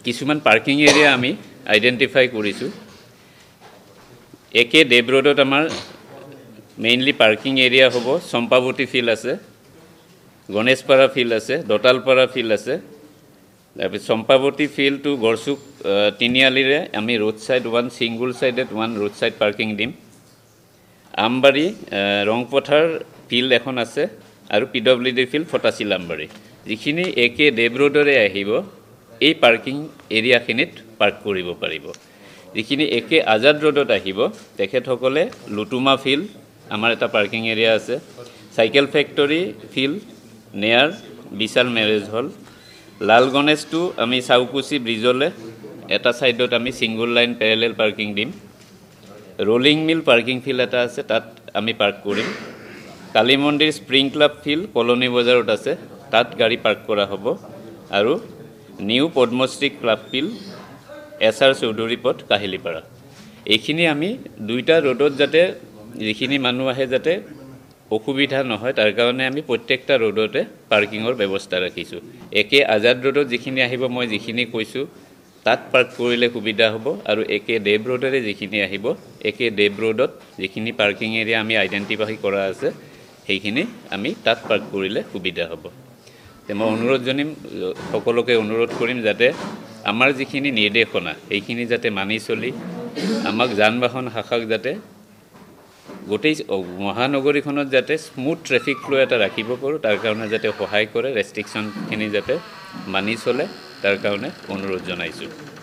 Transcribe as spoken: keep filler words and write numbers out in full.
কিছুমান parking area আমি identify কৰিছোঁ একে দেব ৰোডত আমাৰ মেইনলি পাৰ্কিং এৰিয়া হ'ব চম্পাৱতী ফিল্ড আছে গণেশপাৰা ফিল্ড আছে দতালপাৰা ফিল্ড আছে তাৰপিছত চম্পাৱতী ফিল্ড টু গড়চুক তিনিআলিৰে আমি road side one single sided one road side parking দিম আমবাৰী ৰংপথাৰ ফিল্ড এখন আছে আৰু পিডব্লিউডি ফিল্ড ফটাচিল আমবাৰী যিখিনি একে দেব ৰোডৰে আহিব এই পাৰ্কিং এৰিয়াখিনিত পাৰ্ক কৰিব পাৰিব যিখিনি একে আজাদ ৰোডত আহিব তেখেতসকলে লুটুমা ফিল্ড আমাৰ এটা পাৰ্কিং এৰিয়া আছে cycle factory field near Bishal marriage hall Lal Ganesh to আমি সাউকুচি ব্ৰিজলে এটা সাইডত আমি সিঙ্গল লাইন প্যারালাল পার্কিং দিম রোলিং মিল পার্কিং ফিল্ড এটা আছে তাত আমি পার্ক কৰিম কালী মন্দিৰ স্প্ৰিং ক্লাব ফিল্ড কলোনী বজাৰত আছে তাত গাড়ী পাৰ্ক কৰা হ'ব আৰু new Padmashree club field S R Choudhury Path Kahilipara এইখিনি আমি দুইটা ৰোডত যাতে যিখিনি মানুহ আহে যাতে অসুবিধা নহয় তাৰ কাৰণে আমি প্ৰত্যেকটা ৰোডতে পাৰ্কিংৰ ব্যৱস্থা ৰাখিছো একে আজাদ ৰোডত যিখিনি আহিব মই যিখিনি কৈছো তাত পাৰ্ক কৰিলে সুবিধা হ'ব আৰু একে দেব ৰোডৰে যিখিনি আহিব একে দেব ৰোডত যিখিনি পাৰ্কিং এৰিয়া আমি আইডেন্টিফাই কৰা আছে সেইখিনি আমি তাত পাৰ্ক কৰিলে সুবিধা হ'ব তে মই অনুৰোধ জনিম সকলোকে অনুৰোধ কৰিম যাতে আমাৰ যিখিনি নিৰ্দেশনা এইখিনি যাতে মানি চলি আমাক যান বাহন শাখাক যাতে গোটেই মহানগৰীখনত যাতে স্মুথ ট্ৰাফিক ফ্লো এটা ৰাখিব পাৰো তাৰ কাৰণে যাতে সহায় কৰে ৰেষ্ট্ৰিকশন খিনি যাতে মানি চলে তাৰ কাৰণে অনুৰোধ জনাইছো